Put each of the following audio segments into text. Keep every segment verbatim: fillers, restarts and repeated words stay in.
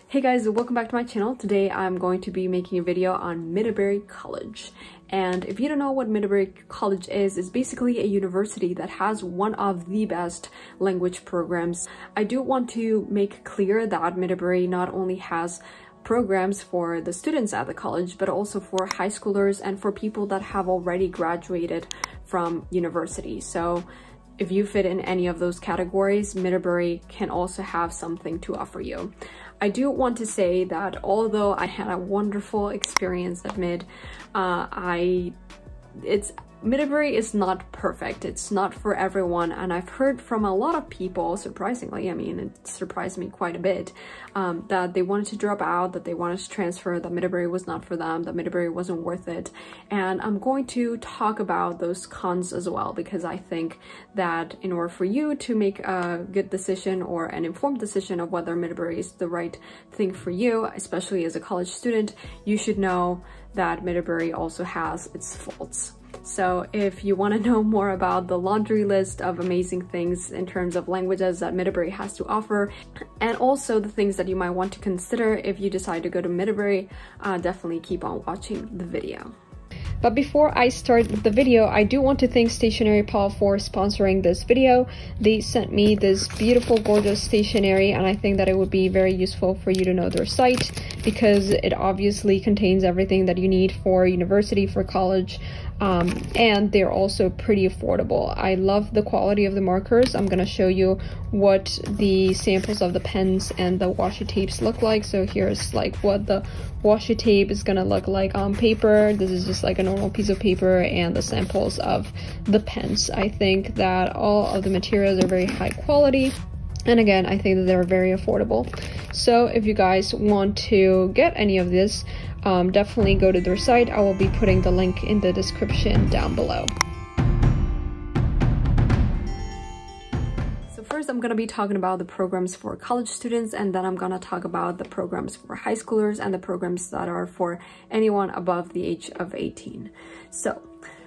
Hey guys, welcome back to my channel. Today I'm going to be making a video on Middlebury College. And if you don't know what Middlebury College is, it's basically a university that has one of the best language programs. I do want to make clear that Middlebury not only has programs for the students at the college, but also for high schoolers and for people that have already graduated from university. So if you fit in any of those categories, Middlebury can also have something to offer you. I do want to say that although I had a wonderful experience at Mid, uh, I it's Middlebury is not perfect. It's not for everyone, and I've heard from a lot of people, surprisingly, I mean, it surprised me quite a bit, um, that they wanted to drop out, that they wanted to transfer, that Middlebury was not for them, that Middlebury wasn't worth it. And I'm going to talk about those cons as well, because I think that in order for you to make a good decision or an informed decision of whether Middlebury is the right thing for you, especially as a college student, you should know that Middlebury also has its faults. So if you want to know more about the laundry list of amazing things in terms of languages that Middlebury has to offer, and also the things that you might want to consider if you decide to go to Middlebury, uh, definitely keep on watching the video. But before I start the video, I do want to thank Stationery Paw for sponsoring this video. They sent me this beautiful, gorgeous stationery, and I think that it would be very useful for you to know their site because it obviously contains everything that you need for university, for college, um, and they're also pretty affordable. I love the quality of the markers. I'm gonna show you what the samples of the pens and the washi tapes look like. So here's like what the washi tape is gonna look like on paper. This is just like a normal piece of paper, and the samples of the pens. I think that all of the materials are very high quality, and again, I think that they're very affordable. So if you guys want to get any of this, um, definitely go to their site. I will be putting the link in the description down below. First, I'm going to be talking about the programs for college students, and then I'm going to talk about the programs for high schoolers and the programs that are for anyone above the age of eighteen. So,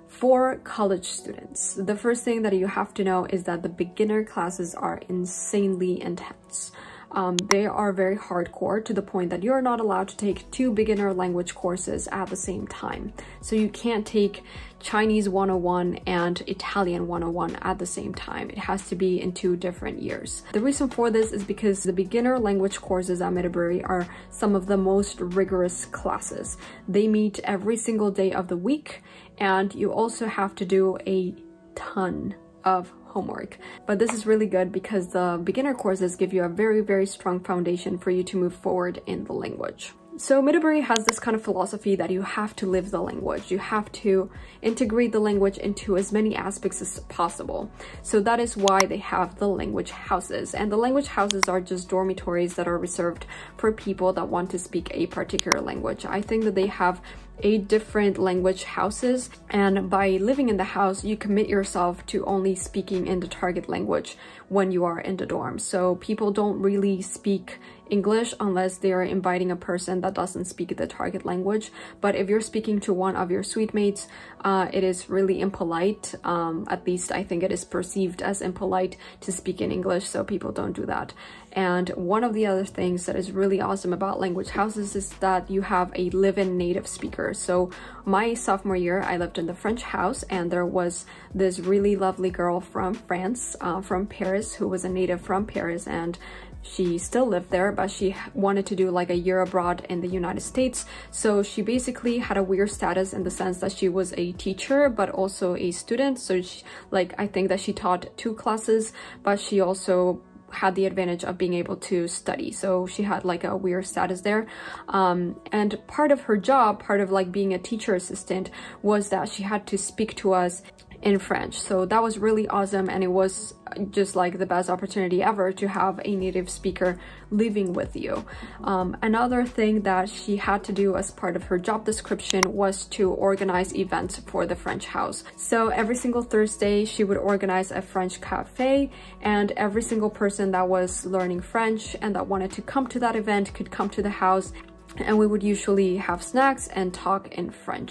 for college students, the first thing that you have to know is that the beginner classes are insanely intense. Um, they are very hardcore to the point that you're not allowed to take two beginner language courses at the same time. So you can't take Chinese one oh one and Italian one oh one at the same time. It has to be in two different years. The reason for this is because the beginner language courses at Middlebury are some of the most rigorous classes. They meet every single day of the week, and you also have to do a ton of homework. But this is really good because the beginner courses give you a very, very strong foundation for you to move forward in the language. So Middlebury has this kind of philosophy that you have to live the language. You have to integrate the language into as many aspects as possible. So that is why they have the language houses. And the language houses are just dormitories that are reserved for people that want to speak a particular language. I think that they have eight different language houses, and by living in the house, you commit yourself to only speaking in the target language when you are in the dorm. So people don't really speak English unless they are inviting a person that doesn't speak the target language. But if you're speaking to one of your suite mates, uh, it is really impolite. Um, at least I think it is perceived as impolite to speak in English, so people don't do that. And one of the other things that is really awesome about language houses is that you have a live-in native speaker. So my sophomore year, I lived in the French house, and there was this really lovely girl from France, uh, from Paris, who was a native from Paris, and she still lived there, but she wanted to do like a year abroad in the United States. So she basically had a weird status in the sense that she was a teacher, but also a student. So she, like, I think that she taught two classes, but she also had the advantage of being able to study. So she had like a weird status there. Um, and part of her job, part of like being a teacher assistant, was that she had to speak to us in French. So that was really awesome, and it was just like the best opportunity ever to have a native speaker living with you. Um, another thing that she had to do as part of her job description was to organize events for the French house. So every single Thursday she would organize a French cafe, and every single person that was learning French and that wanted to come to that event could come to the house, and we would usually have snacks and talk in French.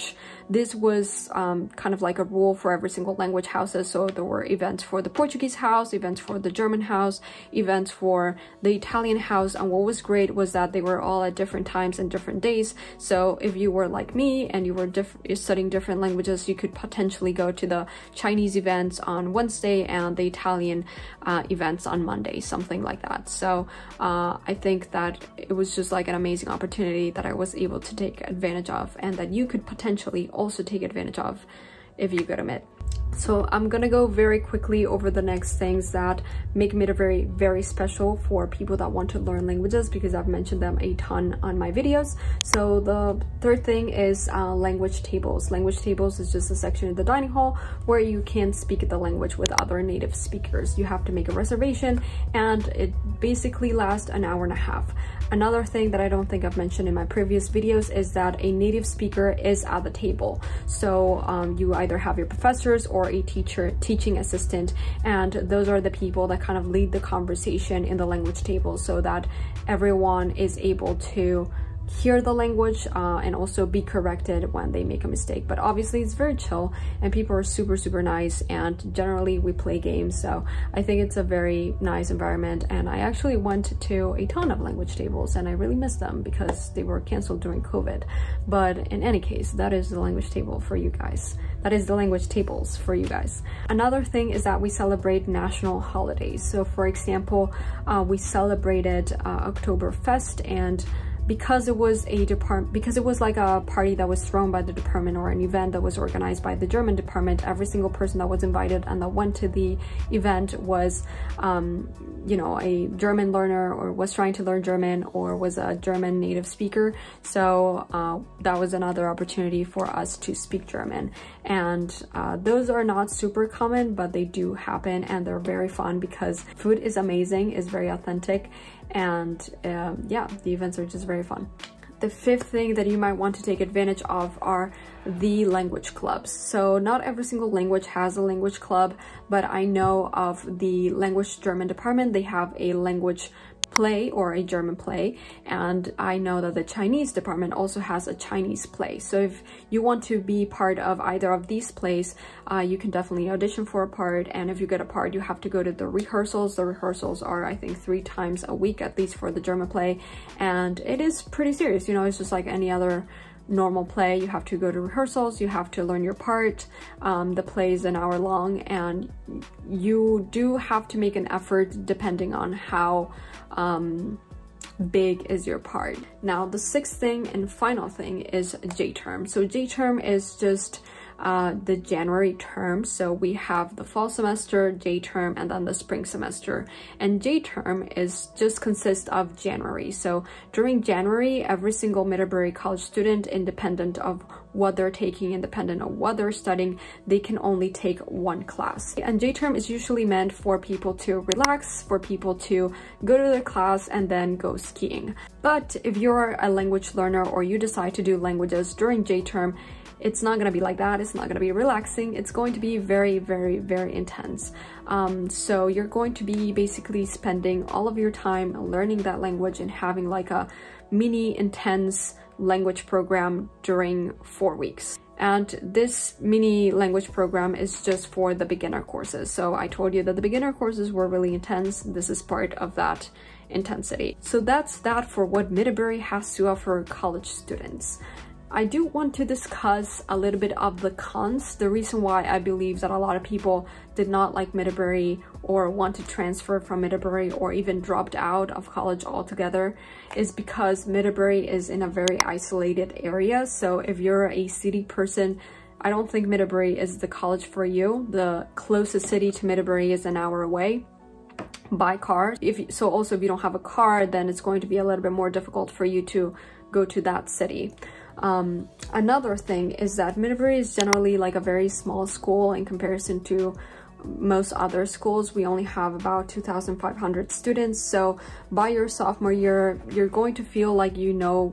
this was um, kind of like a rule for every single language houses. So there were events for the Portuguese house, events for the German house, events for the Italian house. And what was great was that they were all at different times and different days. So if you were like me and you were diff studying different languages, you could potentially go to the Chinese events on Wednesday and the Italian uh, events on Monday, something like that. So uh, I think that it was just like an amazing opportunity that I was able to take advantage of, and that you could potentially also take advantage of if you go to Mid. So I'm gonna go very quickly over the next things that make Middlebury very special for people that want to learn languages, because I've mentioned them a ton on my videos. So the third thing is uh, language tables. Language tables is just a section in the dining hall where you can speak the language with other native speakers. You have to make a reservation and it basically lasts an hour and a half. Another thing that I don't think I've mentioned in my previous videos is that a native speaker is at the table. So um, you either have your professors or a teacher, teaching assistant, and those are the people that kind of lead the conversation in the language table so that everyone is able to hear the language uh, and also be corrected when they make a mistake. But obviously it's very chill and people are super super nice, and generally we play games, so I think it's a very nice environment. And I actually went to a ton of language tables and I really miss them because they were canceled during COVID. But in any case, that is the language table for you guys. That is the language tables for you guys. Another thing is that we celebrate national holidays. So for example, uh, we celebrated uh, Oktoberfest, and because it was a department, because it was like a party that was thrown by the department or an event that was organized by the German department, every single person that was invited and that went to the event was, um, you know, a German learner or was trying to learn German or was a German native speaker. So uh, that was another opportunity for us to speak German. And uh, those are not super common, but they do happen and they're very fun because food is amazing, is very authentic. And um, yeah, the events are just very fun. The fifth thing that you might want to take advantage of are the language clubs. So not every single language has a language club, but I know of the language German department, they have a language play or a German play, and I know that the Chinese department also has a Chinese play. So if you want to be part of either of these plays, uh, you can definitely audition for a part, and if you get a part, you have to go to the rehearsals. The rehearsals are, I think, three times a week, at least for the German play, and it is pretty serious. You know, it's just like any other normal play. You have to go to rehearsals, you have to learn your part. Um, the play is an hour long, and you do have to make an effort depending on how um, big is your part. Now, the sixth thing and final thing is J-term. So J-term is just uh, the January term. So we have the fall semester, J-term, and then the spring semester. And J-term is just consists of January. So during January, every single Middlebury College student, independent of what they're taking, independent of what they're studying, they can only take one class. And J-term is usually meant for people to relax, for people to go to their class and then go skiing. But if you're a language learner or you decide to do languages during J-term, it's not going to be like that. It's not going to be relaxing. It's going to be very, very, very intense. Um, so you're going to be basically spending all of your time learning that language and having like a mini intense language program during four weeks. And this mini language program is just for the beginner courses. So I told you that the beginner courses were really intense. This is part of that intensity. So that's that for what Middlebury has to offer college students. I do want to discuss a little bit of the cons. The reason why I believe that a lot of people did not like Middlebury or want to transfer from Middlebury or even dropped out of college altogether is because Middlebury is in a very isolated area. So if you're a city person, I don't think Middlebury is the college for you. The closest city to Middlebury is an hour away by car. If so, also if you don't have a car, then it's going to be a little bit more difficult for you to go to that city. Um, another thing is that Middlebury is generally like a very small school in comparison to most other schools. We only have about two thousand five hundred students. So by your sophomore year, you're going to feel like you know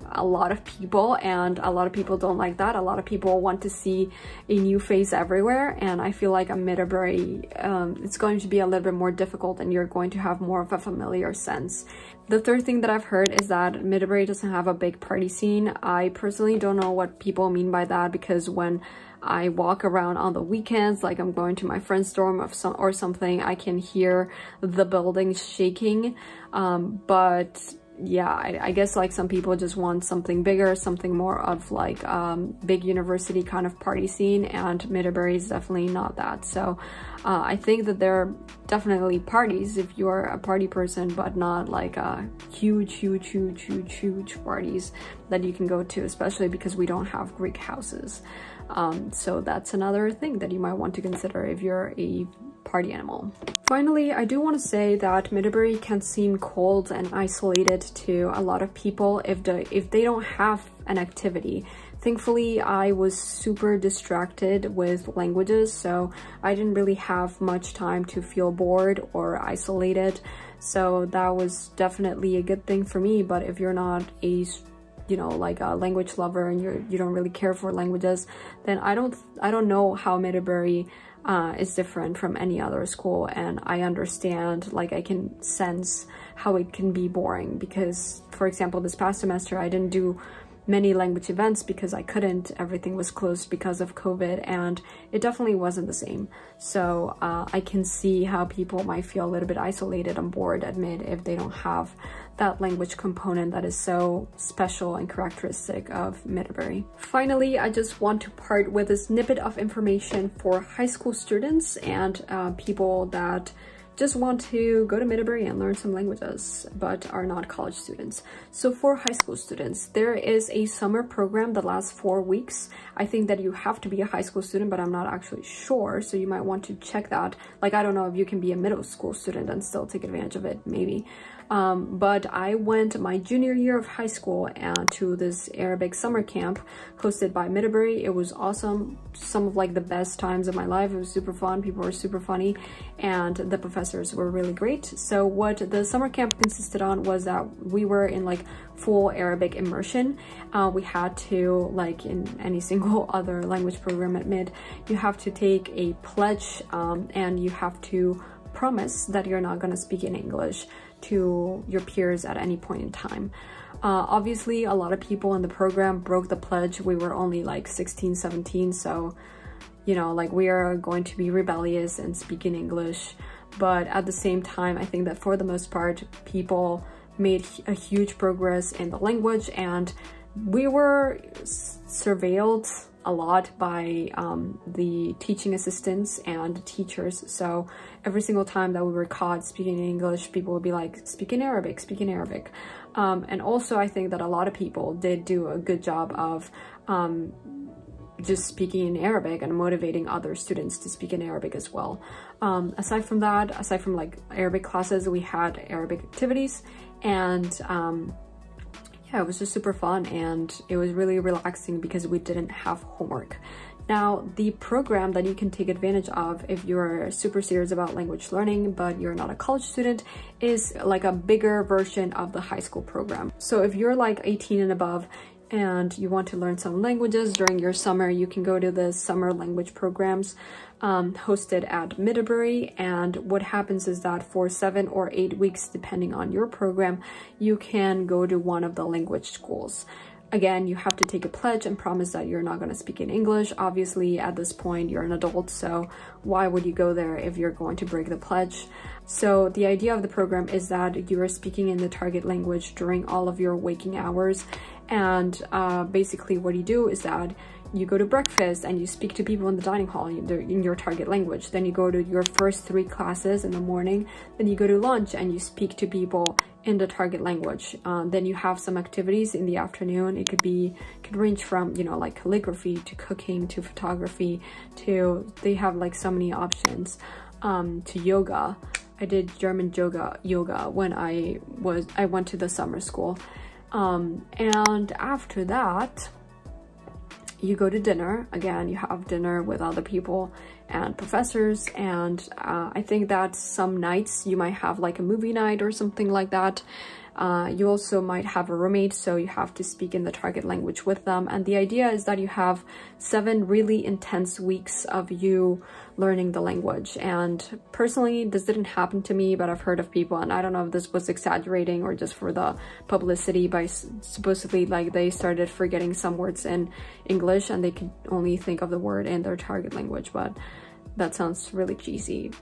a lot of people, and a lot of people don't like that. A lot of people want to see a new face everywhere, and I feel like a Middlebury, um, it's going to be a little bit more difficult, and you're going to have more of a familiar sense. The third thing that I've heard is that Middlebury doesn't have a big party scene. I personally don't know what people mean by that, because when I walk around on the weekends, like I'm going to my friend's dorm of some, or something, I can hear the buildings shaking. Um, but yeah, I, I guess like some people just want something bigger, something more of like um, big university kind of party scene, and Middlebury is definitely not that. So uh, I think that there are definitely parties if you're a party person, but not like a huge, huge, huge, huge, huge parties that you can go to, especially because we don't have Greek houses. Um, so that's another thing that you might want to consider if you're a party animal. Finally, I do want to say that Middlebury can seem cold and isolated to a lot of people if the if they don't have an activity. Thankfully, I was super distracted with languages, so I didn't really have much time to feel bored or isolated. So that was definitely a good thing for me. But if you're not a you know, like a language lover and you're you don't really care for languages, then I don't I don't know how Middlebury uh, is different from any other school. And I understand, like I can sense how it can be boring, because for example, this past semester I didn't do many language events because I couldn't. Everything was closed because of COVID, and it definitely wasn't the same. So uh, I can see how people might feel a little bit isolated and bored at mid if they don't have that language component that is so special and characteristic of Middlebury. Finally, I just want to part with a snippet of information for high school students and uh, people that just want to go to Middlebury and learn some languages but are not college students. So for high school students, there is a summer program that lasts four weeks. I think that you have to be a high school student, but I'm not actually sure, so you might want to check that. Like, I don't know if you can be a middle school student and still take advantage of it, maybe. Um, but I went my junior year of high school and to this Arabic summer camp hosted by Middlebury. It was awesome. Some of like the best times of my life. It was super fun. People were super funny, and the professors were really great. So what the summer camp consisted on was that we were in like full Arabic immersion. Uh, we had to, like in any single other language program at mid, you have to take a pledge um, and you have to promise that you're not going to speak in English to your peers at any point in time. Uh, obviously, a lot of people in the program broke the pledge. We were only like sixteen, seventeen, so, you know, like we are going to be rebellious and speak in English. But at the same time, I think that for the most part, people made a huge progress in the language, and we were surveilled a lot by um, the teaching assistants and teachers. So every single time that we were caught speaking in English, people would be like, speak in Arabic, speak in Arabic. Um, and also I think that a lot of people did do a good job of um, just speaking in Arabic and motivating other students to speak in Arabic as well. Um, aside from that, aside from like Arabic classes, we had Arabic activities, and um, yeah, it was just super fun, and it was really relaxing because we didn't have homework. Now, the program that you can take advantage of if you're super serious about language learning, but you're not a college student, is like a bigger version of the high school program. So if you're like eighteen and above, and you want to learn some languages during your summer, you can go to the summer language programs um, hosted at Middlebury. And what happens is that for seven or eight weeks, depending on your program, you can go to one of the language schools. Again, you have to take a pledge and promise that you're not going to speak in English. Obviously, at this point, you're an adult, so why would you go there if you're going to break the pledge? So the idea of the program is that you are speaking in the target language during all of your waking hours. And uh, basically what you do is that you go to breakfast and you speak to people in the dining hall in your target language. Then you go to your first three classes in the morning. Then you go to lunch and you speak to people in the target language. Um, then you have some activities in the afternoon. It could be, could range from, you know, like calligraphy to cooking to photography to, they have like so many options, um, to yoga. I did German yoga, yoga when I was, I went to the summer school. Um, and after that, you go to dinner. Again, you have dinner with other people and professors, and uh, I think that some nights you might have like a movie night or something like that. Uh, you also might have a roommate, so you have to speak in the target language with them. And the idea is that you have seven really intense weeks of you learning the language. And personally, this didn't happen to me, but I've heard of people, and I don't know if this was exaggerating or just for the publicity, by supposedly like they started forgetting some words in English and they could only think of the word in their target language. But that sounds really cheesy.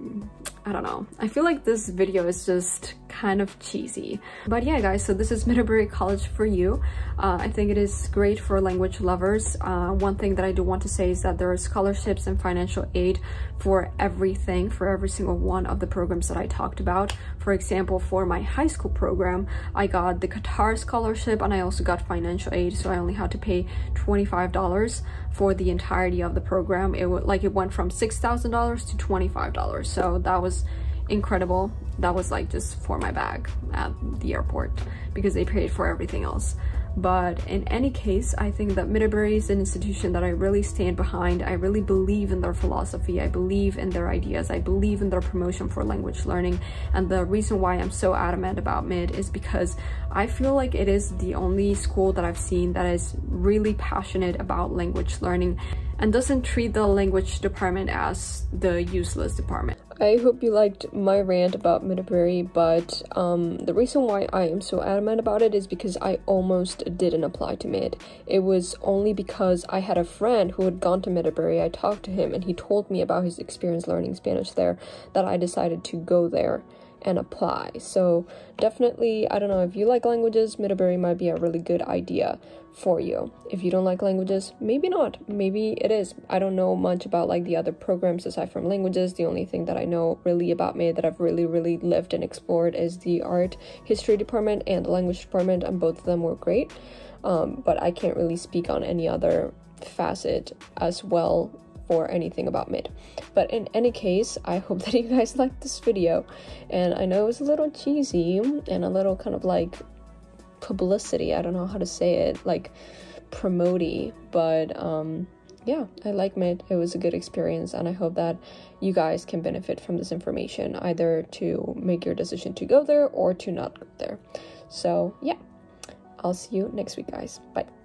I don't know. I feel like this video is just kind of cheesy. But yeah, guys, so this is Middlebury College for you. Uh, I think it is great for language lovers. Uh, one thing that I do want to say is that there are scholarships and financial aid for everything, for every single one of the programs that I talked about. For example, for my high school program, I got the Qatar scholarship and I also got financial aid, so I only had to pay twenty-five dollars for the entirety of the program. It would like it went from six thousand dollars to twenty-five dollars, so that was incredible. That was like just for my bag at the airport because they paid for everything else. But in any case, I think that Middlebury is an institution that I really stand behind. I really believe in their philosophy. I believe in their ideas. I believe in their promotion for language learning. And the reason why I'm so adamant about Mid is because I feel like it is the only school that I've seen that is really passionate about language learning and doesn't treat the language department as the useless department. I hope you liked my rant about Middlebury, but um, the reason why I am so adamant about it is because I almost didn't apply to Mid. It was only because I had a friend who had gone to Middlebury. I talked to him and he told me about his experience learning Spanish there that I decided to go there and apply. So definitely, I don't know, if you like languages, Middlebury might be a really good idea for you. If you don't like languages, maybe not. Maybe it is. I don't know much about like the other programs aside from languages. The only thing that I know really about Mid that I've really really lived and explored is the art history department and the language department, and both of them were great. Um, but I can't really speak on any other facet as well for anything about Mid. But in any case, I hope that you guys liked this video, and I know it was a little cheesy and a little kind of like publicity, I don't know how to say it, like promote-y, but um yeah, I like Mid. It was a good experience, and I hope that you guys can benefit from this information, either to make your decision to go there or to not go there. So yeah, I'll see you next week, guys. Bye.